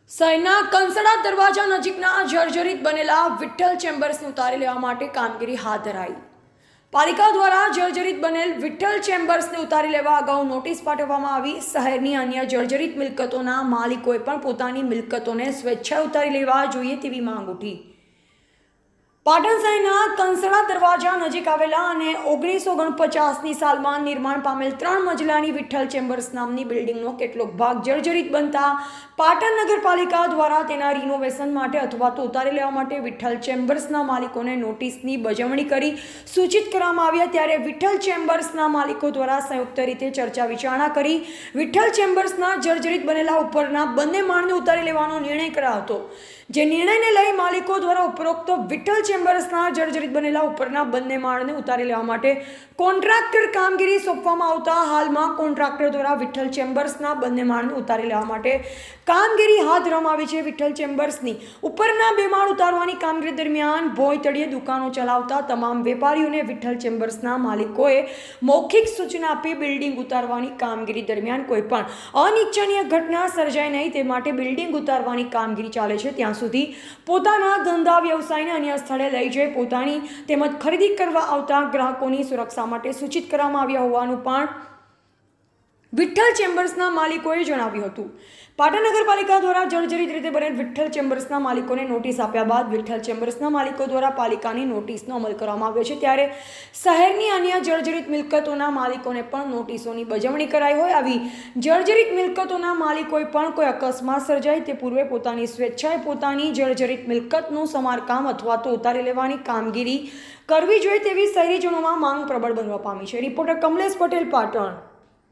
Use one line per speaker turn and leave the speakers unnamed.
શહેરના કંસડા દરવાજા નજીકના જર્જરિત બનેલા વિઠ્ઠલ ચેમ્બર્સને ઉતારી લેવા માટે કામગીરી હાથ ધરાઈ. પાલિકા દ્વારા જર્જરિત બનેલ વિઠ્ઠલ ચેમ્બર્સને ઉતારી લેવા અગાઉ નોટિસ પાઠવવામાં આવી. શહેરની અન્ય જર્જરિત મિલકતોના માલિકોએ પણ પોતાની મિલકતોને સ્વેચ્છાએ ઉતારી લેવા જોઈએ તેવી માંગ ઉઠી. પાટણ શહેરના કંસડા દરવાજા નજીક આવેલા અને 1949ની સાલમાં નિર્માણ પામેલ 3 મજલાની વિઠ્ઠલ ચેમ્બર્સ નામની બિલ્ડિંગનો કેટલોક ભાગ જર્જરિત બનતા પાટણ નગરપાલિકા દ્વારા તેના રિનોવેશન માટે અથવા તો ઉતારી લેવા માટે વિઠ્ઠલ ચેમ્બર્સના માલિકોને નોટિસની બજવણી કરી સૂચિત કરવામાં આવ્યા. ત્યારે વિઠ્ઠલ ચેમ્બર્સના માલિકો દ્વારા સંયુક્ત રીતે ચર્ચા વિચારણા કરી વિઠ્ઠલ ચેમ્બર્સના જર્જરિત બનેલા ઉપરના બંને માળને ઉતારી લેવાનો નિર્ણય કરાયો હતો. જે નિર્ણયને લઈ માલિકો દ્વારા ઉપરોક્ત વિઠ્ઠલ ચેમ્બર્સના જર્જરિત બનેલા ઉપરના બંને માળને ઉતારી લેવા માટે કોન્ટ્રાક્ટર કામગીરી સોંપવામાં આવતા હાલમાં કોન્ટ્રાક્ટર દ્વારા વિઠ્ઠલ ચેમ્બર્સના બંને માળને ઉતારી લેવા માટે કામગીરી હાથ ધરવામાં આવી છે. વિઠ્ઠલ ચેમ્બર્સની ઉપરના 2 માળ ઉતારવાની કામગીરી દરમિયાન ભોંય તળિયે દુકાનો ચલાવતા તમામ વેપારીઓને વિઠ્ઠલ ચેમ્બર્સના માલિકોએ મૌખિક સૂચના આપી બિલ્ડિંગ ઉતારવાની કામગીરી દરમિયાન કોઈ પણ અનિચ્છનીય ઘટના સર્જાય નહીં તે માટે બિલ્ડિંગ ઉતારવાની કામગીરી ચાલે છે ત્યાં સુધી પોતાના ધંધા વ્યવસાયને અન્ય સ્થળે લઈ જઈ પોતાની તેમજ ખરીદી કરવા આવતા ગ્રાહકોની સુરક્ષા માટે સૂચિત કરવામાં આવ્યા હોવાનું પણ વિઠ્ઠલ ચેમ્બર્સના માલિકોએ જણાવ્યું હતું. પાટણ નગરપાલિકા દ્વારા જર્જરિત રીતે બનેલ વિઠ્ઠલ ચેમ્બર્સના માલિકોને નોટિસ આપ્યા બાદ વિઠ્ઠલ ચેમ્બર્સના માલિકો દ્વારા પાલિકાની નોટિસનો અમલ કરવામાં આવ્યો છે. ત્યારે શહેરની અન્ય જર્જરિત મિલકતોના માલિકોને પણ નોટિસોની બજવણી કરાઈ હોય. આવી જર્જરિત મિલકતોના માલિકોએ પણ કોઈ અકસ્માત સર્જાય તે પૂર્વે પોતાની સ્વેચ્છાએ પોતાની જર્જરિત મિલકતનું સમારકામ અથવા તો ઉતારી લેવાની કામગીરી કરવી જોઈએ તેવી શહેરીજનોમાં માંગ પ્રબળ બનવા પામી છે. રિપોર્ટર કમલેશ પટેલ, પાટણ.